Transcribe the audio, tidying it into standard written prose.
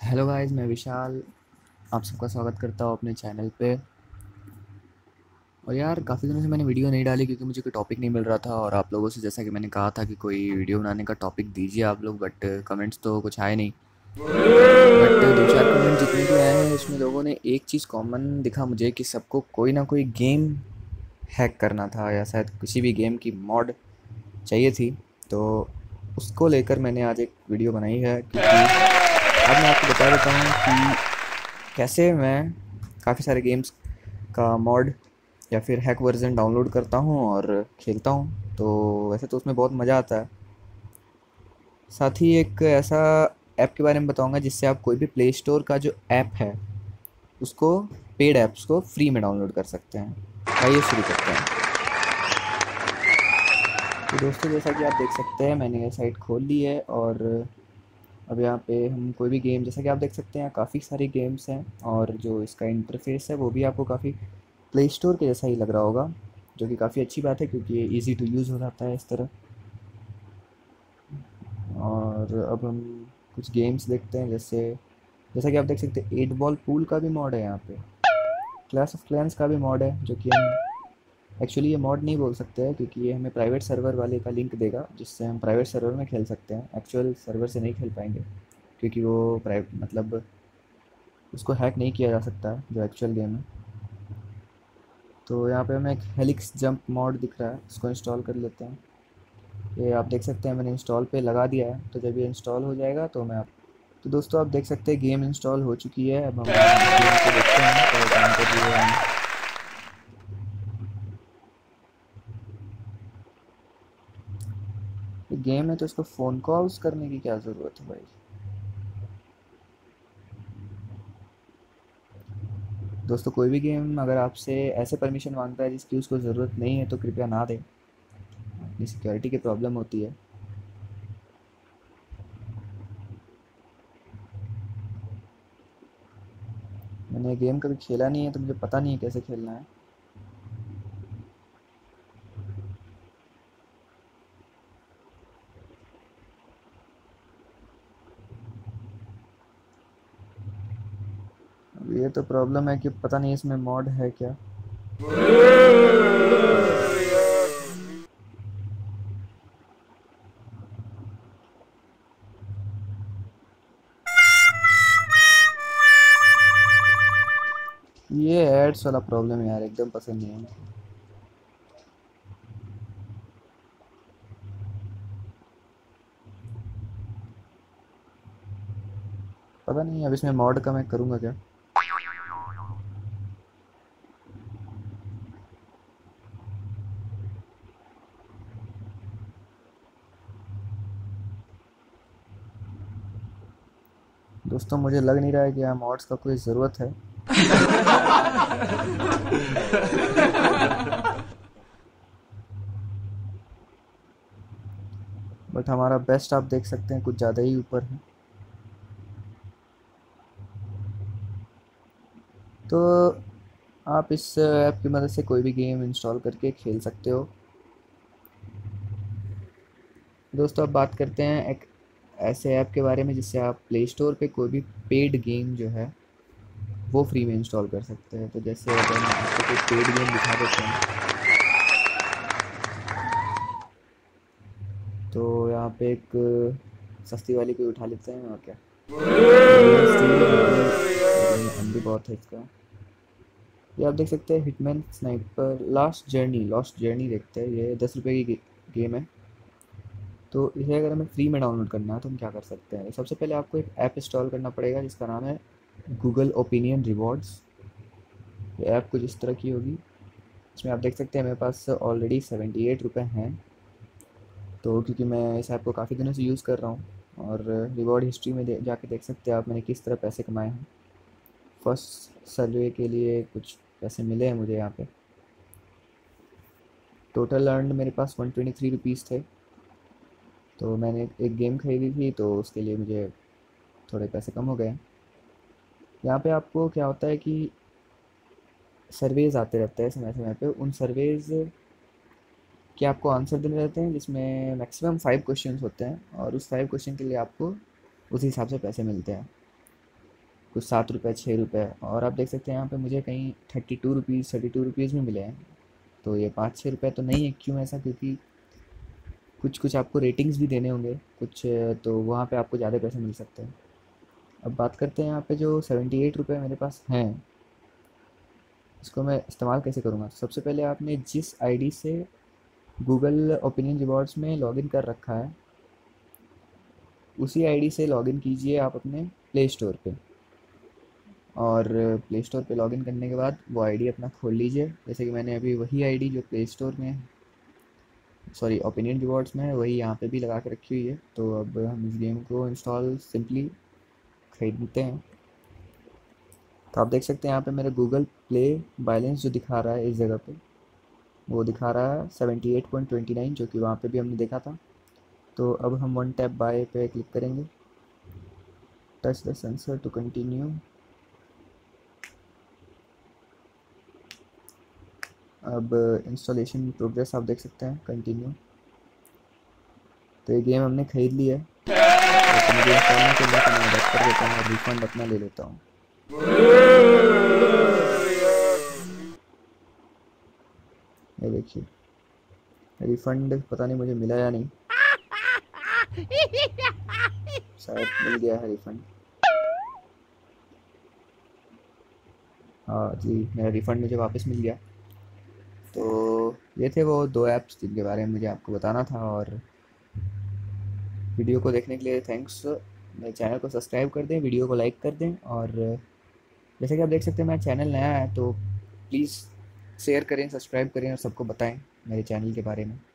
Hello guys, मैं विशाल आप सबका स्वागत करता हूँ अपने चैनल पे। और यार काफ़ी दिनों से मैंने वीडियो नहीं डाली क्योंकि मुझे कोई टॉपिक नहीं मिल रहा था। और आप लोगों से जैसा कि मैंने कहा था कि कोई वीडियो बनाने का टॉपिक दीजिए आप लोग, बट कमेंट्स तो कुछ आए नहीं। बट दो चार कमेंट जितने भी आए हैं उसमें लोगों ने एक चीज़ कॉमन दिखा मुझे कि सबको कोई ना कोई गेम हैक करना था या शायद किसी भी गेम की मॉड चाहिए थी। तो उसको लेकर मैंने आज एक वीडियो बनाई है, क्योंकि अब मैं आपको बता देता हूँ कि कैसे मैं काफ़ी सारे गेम्स का मॉड या फिर हैक वर्जन डाउनलोड करता हूँ और खेलता हूँ। तो वैसे तो उसमें बहुत मज़ा आता है। साथ ही एक ऐसा ऐप के बारे में बताऊँगा जिससे आप कोई भी प्ले स्टोर का जो ऐप है उसको, पेड ऐप्स को फ्री में डाउनलोड कर सकते हैं। आइए शुरू करते हैं। तो दोस्तों, जैसा कि आप देख सकते हैं मैंने ये साइट खोल ली है और अब यहाँ पे हम कोई भी गेम, जैसा कि आप देख सकते हैं काफ़ी सारी गेम्स हैं और जो इसका इंटरफेस है वो भी आपको काफ़ी प्ले स्टोर के जैसा ही लग रहा होगा, जो कि काफ़ी अच्छी बात है क्योंकि ये ईज़ी टू यूज़ हो जाता है इस तरह। और अब हम कुछ गेम्स देखते हैं, जैसा कि आप देख सकते हैं 8 बॉल पूल का भी मॉड है यहाँ पे। क्लैश ऑफ क्लैंस का भी मॉड है, जो कि हम एक्चुअली ये मॉड नहीं बोल सकते हैं क्योंकि ये हमें प्राइवेट सर्वर वाले का लिंक देगा जिससे हम प्राइवेट सर्वर में खेल सकते हैं। एक्चुअल सर्वर से नहीं खेल पाएंगे क्योंकि वो प्राइवेट मतलब उसको हैक नहीं किया जा सकता है जो एक्चुअल गेम है। तो यहाँ पे हमें एक हेलिक्स जंप मॉड दिख रहा है, इसको इंस्टॉल कर लेते हैं। ये आप देख सकते हैं मैंने इंस्टॉल पे लगा दिया है, तो जब ये इंस्टॉल हो जाएगा तो मैं आप तो दोस्तों आप देख सकते हैं गेम इंस्टॉल हो चुकी है। अब हम इस गेम को देखते हैं तो काम कर रही है। ये गेम है तो इसको फ़ोन कॉल्स करने की क्या ज़रूरत है भाई। दोस्तों, कोई भी गेम अगर आपसे ऐसे परमिशन मांगता है जिसकी उसको ज़रूरत नहीं है तो कृपया ना दें, अपनी सिक्योरिटी की प्रॉब्लम होती है। मैंने गेम कभी खेला नहीं है तो मुझे पता नहीं है कैसे खेलना है। अब ये तो प्रॉब्लम है कि पता नहीं इसमें मॉड है क्या। ये एड्स वाला प्रॉब्लम है यार, एकदम पसंद नहीं है मुझे। पता नहीं अब इसमें मॉड का मैं करूँगा क्या। दोस्तों, मुझे लग नहीं रहा है कि यहाँ मॉड्स का कोई ज़रूरत है। बट हमारा बेस्ट आप देख सकते हैं कुछ ज़्यादा ही ऊपर है। तो आप इस ऐप की मदद से कोई भी गेम इंस्टॉल करके खेल सकते हो। दोस्तों, अब बात करते हैं एक ऐसे ऐप के बारे में जिससे आप प्ले स्टोर पे कोई भी पेड गेम जो है वो फ्री में इंस्टॉल कर सकते हैं। तो जैसे अगर हम आपको कोई पेड गेम दिखा देते हैं, तो यहाँ पे एक सस्ती वाली कोई उठा लेते हैं और क्या। ये सही है क्योंकि एम बी बहुत है इसका। ये आप देख सकते हैं हिटमैन स्नाइपर लॉस्ट जर्नी देखते हैं। ये 10 रुपये की गेम है। तो इसे अगर हमें फ्री में डाउनलोड करना है तो हम क्या कर सकते हैं। सबसे पहले आपको एक ऐप इंस्टॉल करना पड़ेगा जिसका नाम है गूगल ओपिनियन रिवॉर्ड्स। ये ऐप कुछ इस तरह की होगी। इसमें आप देख सकते हैं मेरे पास ऑलरेडी 78 रुपये हैं। तो क्योंकि मैं इस ऐप को काफ़ी दिनों से यूज़ कर रहा हूँ और रिवॉर्ड हिस्ट्री में जाके देख सकते हैं आप मैंने किस तरह पैसे कमाए हैं। फर्स्ट सर्वे के लिए कुछ पैसे मिले हैं मुझे यहाँ पे। टोटल अर्न मेरे पास 123 रुपीज़ थे। तो मैंने एक गेम खरीदी थी तो उसके लिए मुझे थोड़े पैसे कम हो गए। यहाँ पे आपको क्या होता है कि सर्वेज़ आते रहते हैं समय समय पे। उन सर्वेज़ के आपको आंसर देने रहते हैं जिसमें मैक्सिमम 5 क्वेश्चंस होते हैं और उस 5 क्वेश्चन के लिए आपको उस हिसाब से पैसे मिलते हैं। कुछ 7 रुपये, 6 रुपये, और आप देख सकते हैं यहाँ पे मुझे कहीं 32 रुपीज़, 32 रुपीज़ भी मिले हैं। तो ये 5-6 रुपये तो नहीं है। क्यों ऐसा? क्योंकि कुछ कुछ आपको रेटिंग्स भी देने होंगे कुछ, तो वहाँ पे आपको ज़्यादा पैसे मिल सकते हैं। अब बात करते हैं यहाँ पे जो 78 रुपये मेरे पास हैं, इसको मैं इस्तेमाल कैसे करूँगा। सबसे पहले आपने जिस आईडी से गूगल ओपिनियन रिवॉर्ड्स में लॉगिन कर रखा है, उसी आईडी से लॉगिन कीजिए आप अपने प्ले स्टोर पे। और प्ले स्टोर पे लॉगिन करने के बाद वो आईडी अपना खोल लीजिए। जैसे कि मैंने अभी वही आईडी जो प्ले स्टोर में, सॉरी ओपिनियन रिवॉर्ड्स में है, वही यहाँ पे भी लगा के रखी हुई है। तो अब हम इस गेम को इंस्टॉल सिंपली खरीदते हैं। तो आप देख सकते हैं यहाँ पे मेरे गूगल प्ले बैलेंस जो दिखा रहा है इस जगह पे, वो दिखा रहा है 78.29, जो कि वहाँ पे भी हमने देखा था। तो अब हम वन टैप बाय पे क्लिक करेंगे, touch the sensor to continue. अब इंस्टॉलेशन प्रोग्रेस आप देख सकते हैं, कंटिन्यू। तो ये गेम हमने ख़रीद ली है। तो मुझे इंस्टॉल नहीं करना, तो मैं बैक कर देता हूँ और रिफंड अपना ले लेता हूँ। ये देखिए, रिफंड पता नहीं मुझे मिला या नहीं, शायद मिल गया है रिफंड। हाँ जी, मेरा रिफ़ंड मुझे वापस मिल गया। तो ये थे वो 2 ऐप्स जिनके बारे में मुझे आपको बताना था। और वीडियो को देखने के लिए थैंक्स। मेरे चैनल को सब्सक्राइब कर दें, वीडियो को लाइक कर दें, और जैसे कि आप देख सकते हैं मेरा चैनल नया है, तो प्लीज़ शेयर करें, सब्सक्राइब करें और सबको बताएं मेरे चैनल के बारे में।